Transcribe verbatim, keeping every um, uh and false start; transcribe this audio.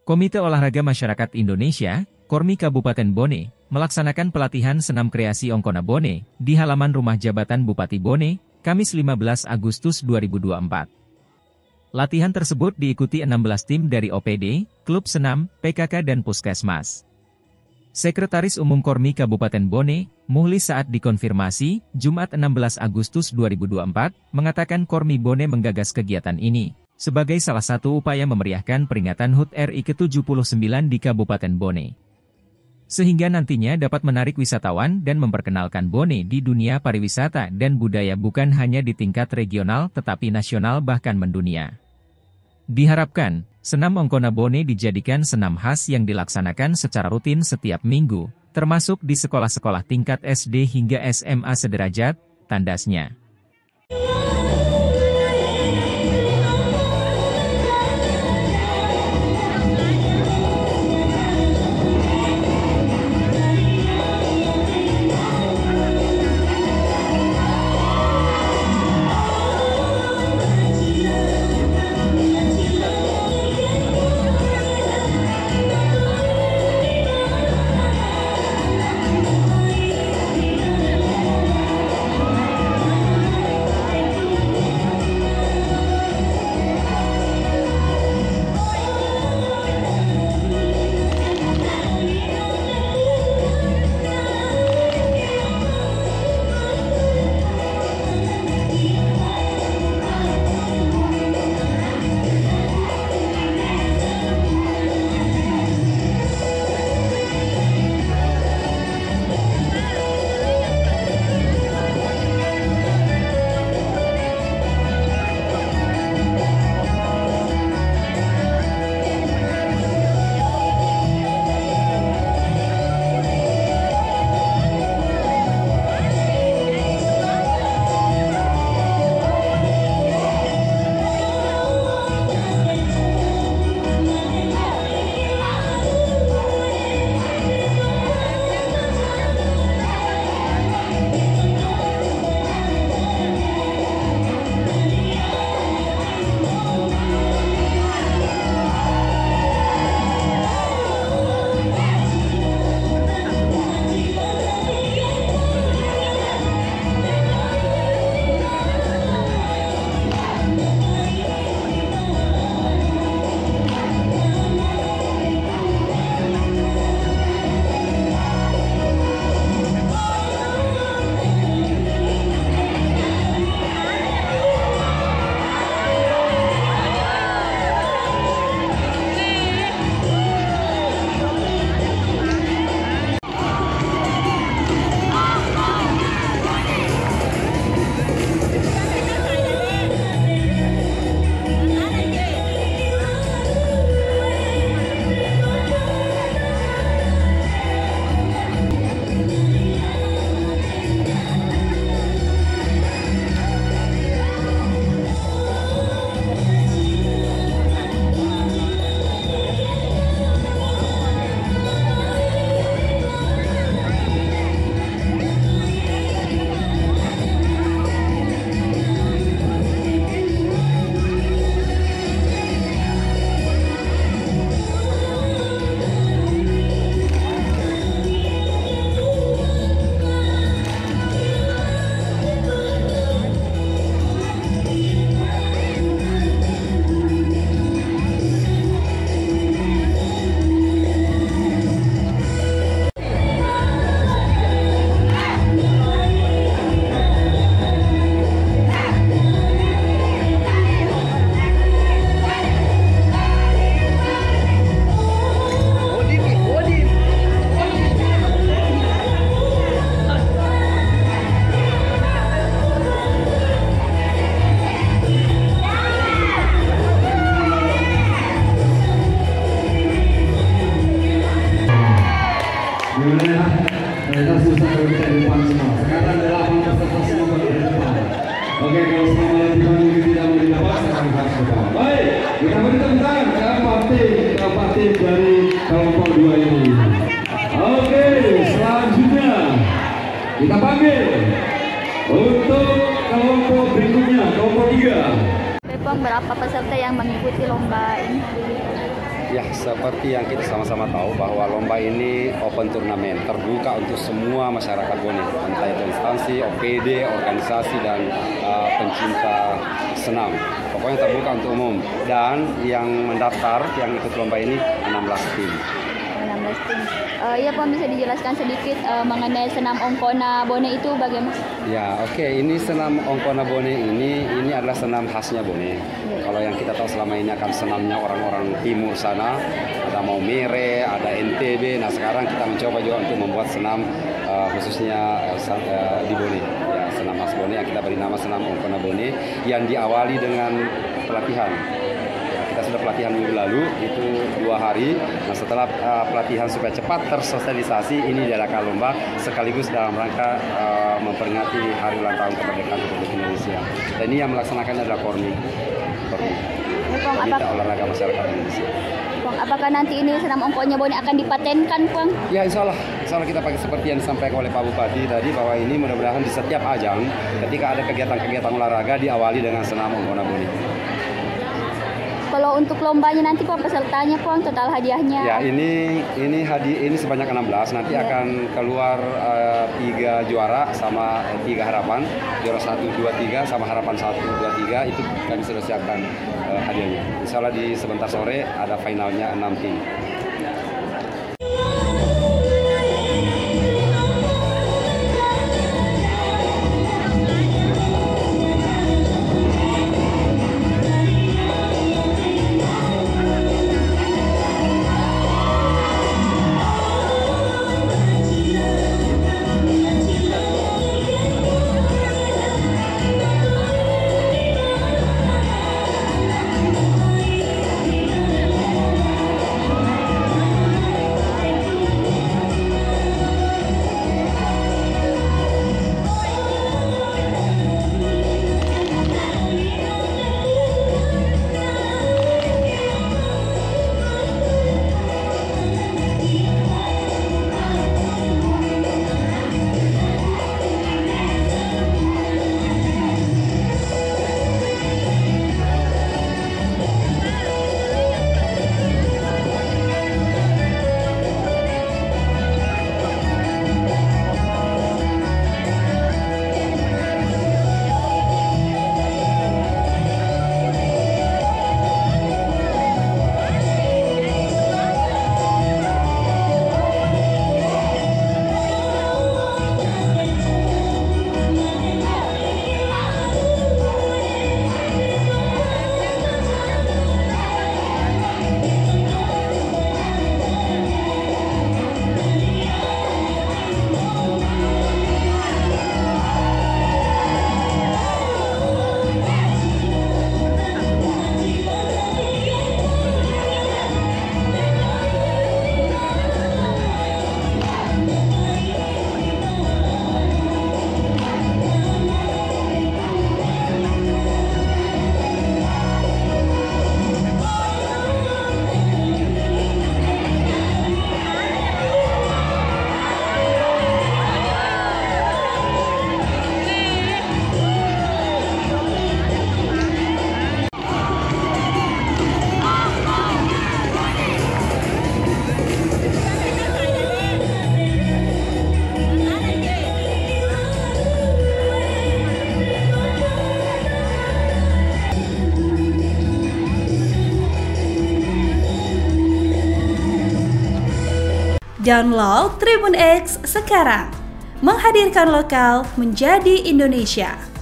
Komite Olahraga Masyarakat Indonesia, Kormi Kabupaten Bone, melaksanakan pelatihan senam kreasi Ongkona Bone, di halaman rumah jabatan Bupati Bone, Kamis lima belas Agustus dua ribu dua puluh empat. Latihan tersebut diikuti enam belas tim dari O P D, klub senam, P K K dan Puskesmas. Sekretaris Umum Kormi Kabupaten Bone, Muhli saat dikonfirmasi, Jumat enam belas Agustus dua ribu dua puluh empat, mengatakan Kormi Bone menggagas kegiatan ini sebagai salah satu upaya memeriahkan peringatan H U T R I ke tujuh puluh sembilan di Kabupaten Bone. Sehingga nantinya dapat menarik wisatawan dan memperkenalkan Bone di dunia pariwisata dan budaya bukan hanya di tingkat regional tetapi nasional bahkan mendunia. Diharapkan, senam Ongkona Bone dijadikan senam khas yang dilaksanakan secara rutin setiap minggu, termasuk di sekolah-sekolah tingkat S D hingga S M A sederajat, tandasnya. Kita susah berbicara di depan semua. Sekarang delapan peserta semua berada di depan. Oke, kalau semua yang tidak tidak mau didapat, sekarang harus depan. Baik, kita beri tepuk tangan keempat tim, keempat tim dari kelompok dua ini. Oke, selanjutnya kita panggil untuk kelompok berikutnya, kelompok tiga. Bepom, berapa peserta yang mengikuti lomba ini? Ya, seperti yang kita sama-sama tahu bahwa lomba ini open turnamen, terbuka untuk semua masyarakat Bone, entah itu instansi, O P D, organisasi, dan uh, pencinta senam. Pokoknya terbuka untuk umum. Dan yang mendaftar, yang ikut lomba ini enam belas tim. enam belas tim. Uh, ya, Pak, bisa dijelaskan sedikit uh, mengenai senam Ongkona Bone itu bagaimana? Ya, oke. Okay. Ini senam Ongkona Bone ini ini adalah senam khasnya Bone. Ya. Kalau yang kita tahu selama ini akan senamnya orang-orang timur sana, ada Maumere, ada N T B. Nah, sekarang kita mencoba juga untuk membuat senam uh, khususnya uh, di Bone. Ya, senam khas Bone yang kita beri nama senam Ongkona Bone yang diawali dengan pelatihan. Kita sudah pelatihan minggu lalu, itu dua hari. Nah, setelah uh, pelatihan supaya cepat tersosialisasi, ini diadakan lomba sekaligus dalam rangka uh, memperingati Hari Ulang Tahun Kemerdekaan Republik Indonesia. Dan ini yang melaksanakannya adalah Kormi, Kormi, Komite Olahraga Masyarakat Indonesia. Pong, apakah nanti ini senam Ongkona Bone akan dipatenkan, Pong? Ya, insya Allah. Insya Allah kita pakai seperti yang disampaikan oleh Pak Bupati tadi, bahwa ini mudah-mudahan di setiap ajang, ketika ada kegiatan-kegiatan olahraga, diawali dengan senam Ongkona Bone. Kalau untuk lombanya nanti, Pong, pesertanya, Pong, total hadiahnya? Ya, ini ini hadi ini sebanyak enam belas. Nanti ya. akan keluar uh, tiga juara sama uh, tiga harapan. Juara satu, dua, tiga sama harapan satu, dua, tiga itu kami sudah siapkan uh, hadiahnya. Insya Allah di sebentar sore ada finalnya enam tim. Download Tribun X sekarang, menghadirkan lokal menjadi Indonesia.